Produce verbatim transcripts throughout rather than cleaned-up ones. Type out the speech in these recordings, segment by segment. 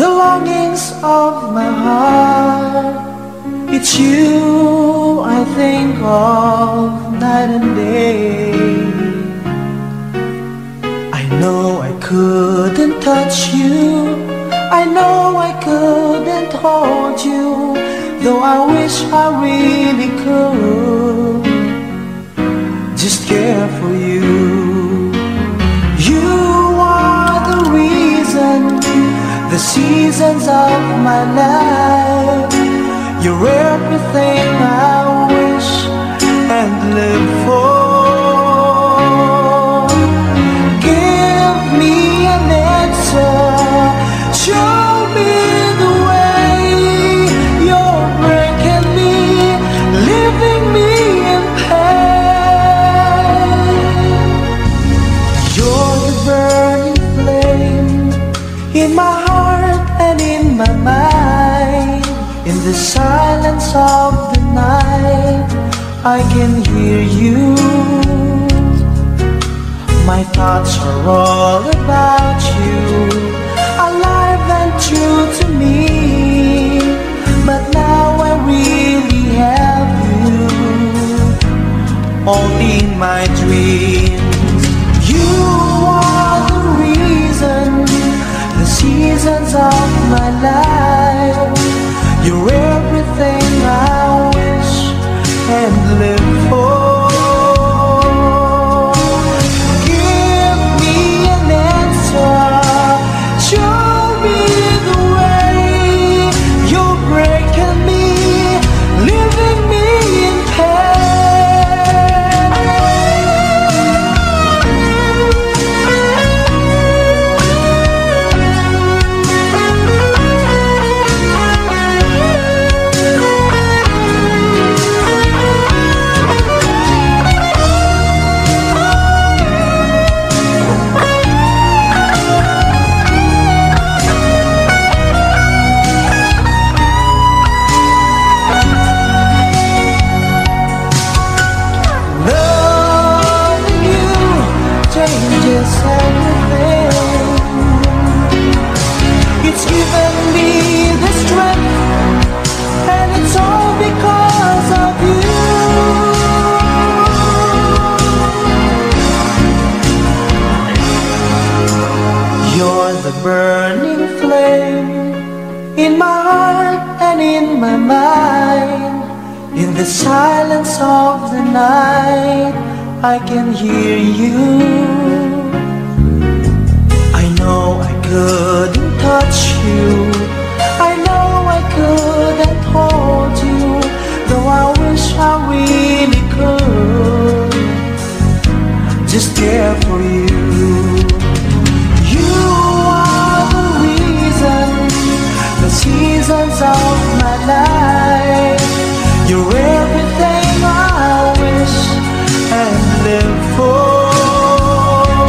the longings of my heart. It's you I think of night and day. I know I couldn't touch you, I know I couldn't hold you, though I wish I really could just care for you. You are the reason, the seasons of my life. You're everything I wish and live for. Give me an answer, show me the way. You're breaking me, leaving me in pain. You're the burning flame in my heart and in my mind. In the silence of the night, I can hear you. My thoughts are all about you, alive and true to me. But now I really have you, only in my dreams. You are the reason, the seasons of my life. You're everything I wish and live for. Give me an answer, show me the way. You're breaking me, leaving me in changes everything. It's given me the strength, and it's all because of you. You're the burning flame in my heart and in my mind. In the silence of the night, I can hear you. I know I couldn't touch you, I know I couldn't hold you, though I wish I really could just care for you. You are the reason, the seasons of my life. You're everything I wish and live for.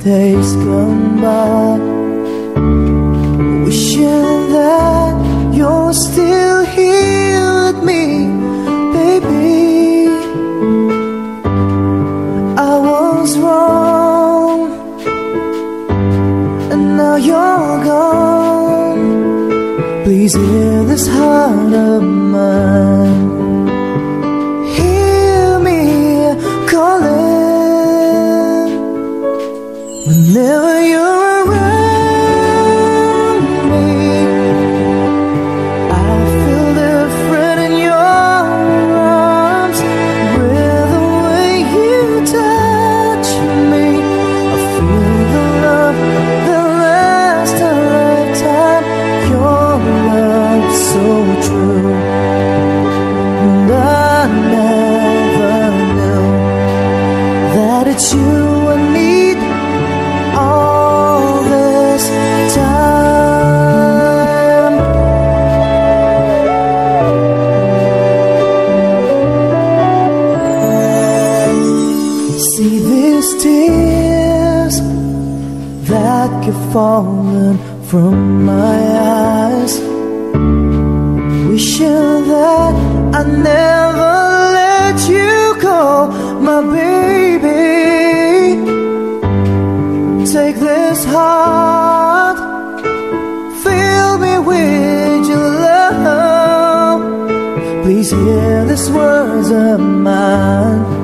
days gone by, wishing that you're still here with me, baby. I was wrong, and now you're gone. Please hear this heart of mine, hear me calling. Whenever you're around me, I feel different in your arms. With the way you touch me, I feel the love that lasts a lifetime. Your love so true, and I never knew that it's you I need all this time. See these tears that keep falling from my eyes, wishing that I never let you go, my baby. Take this heart, fill me with your love. Please hear these words of mine.